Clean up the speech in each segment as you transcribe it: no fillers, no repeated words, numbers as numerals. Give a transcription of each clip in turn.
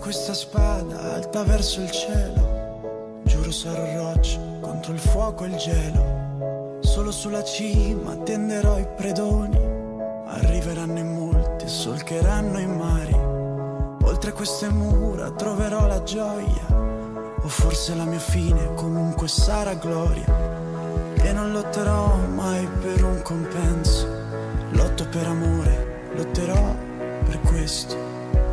questa spada alta verso il cielo, giuro sarò roccia contro il fuoco e il gelo. Solo sulla cima tenderò i predoni, arriveranno in molti e solcheranno i mari. Oltre queste mura troverò la gioia, o forse la mia fine comunque sarà gloria. E non lotterò mai per un compenso, lotto per amore, lotterò per questo.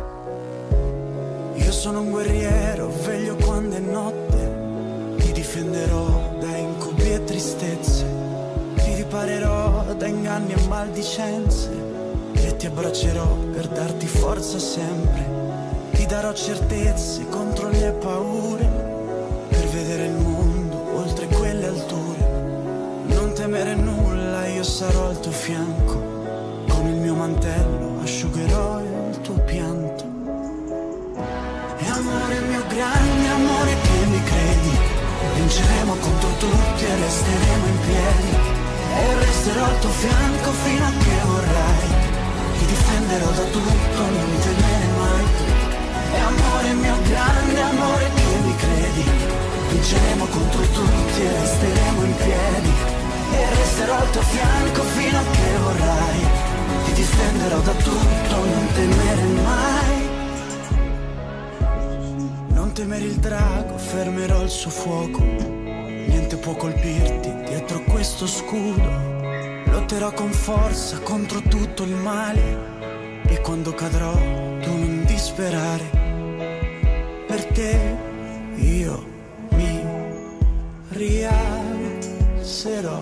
Io sono un guerriero, veglio quando è notte, ti difenderò da incubi e tristezze, ti riparerò da inganni e maldicenze, e ti abbraccerò per darti forza sempre. Ti darò certezze contro le paure, per vedere il mondo oltre quelle alture. Non temere nulla, io sarò al tuo fianco, con il mio mantello asciugherò il tuo pianto. E amore mio grande amore che mi credi, vinceremo contro tutti e resteremo in piedi. E resterò al tuo fianco fino a che vorrai, ti difenderò da tutto, non temere mai. E amore mio grande amore che mi credi, vinceremo contro tutti e resteremo in piedi. E resterò al tuo fianco fino a che vorrai, ti difenderò da tutto, non temere mai. Non temere il drago, fermerò il suo fuoco, niente può colpirti dietro questo scudo. Lotterò con forza contro tutto il male, e quando cadrò tu non disperare. Per te io mi rialzerò.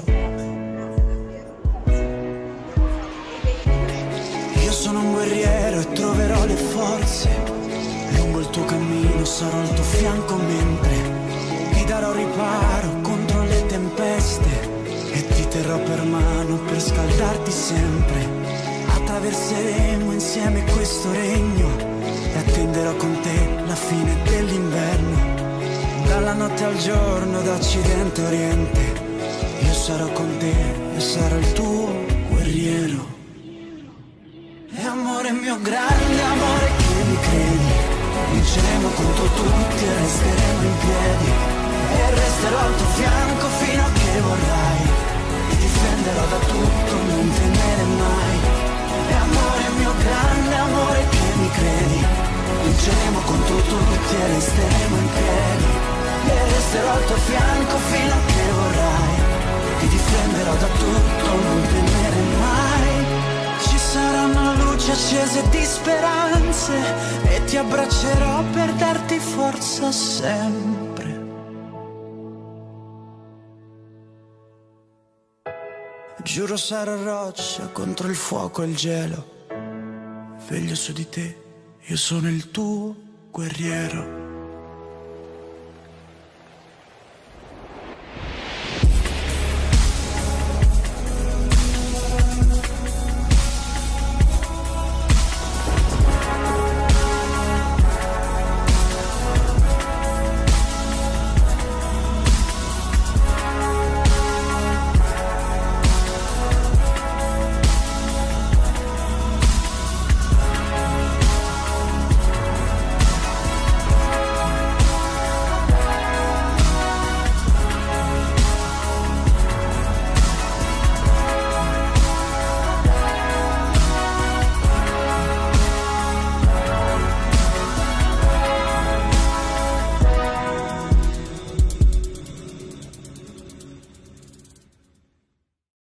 Io sono un guerriero e troverò le forze, lungo il tuo cammino sarò al tuo fianco mentre ti darò riparo contro le tempeste, e ti terrò per mano per scaldarti sempre. Attraverseremo insieme questo regno e attenderò con te la fine dell'inverno. Dalla notte al giorno, da occidente a oriente, io sarò con te e sarò il tuo guerriero. E amore mio grande amore che mi credi, vinceremo contro tutti e resteremo in piedi. E resterò al tuo fianco fino a che vorrai, ti difenderò da tutto, non temere mai. E amore mio grande amore che mi credi, vinceremo contro tutti e resteremo in piedi. E resterò al tuo fianco fino a che vorrai, ti difenderò da tutto, non temere mai. Ci saranno luci accese di speranze, e ti abbraccerò per darti forza sempre. Giuro sarò roccia contro il fuoco e il gelo, veglio su di te, io sono il tuo guerriero.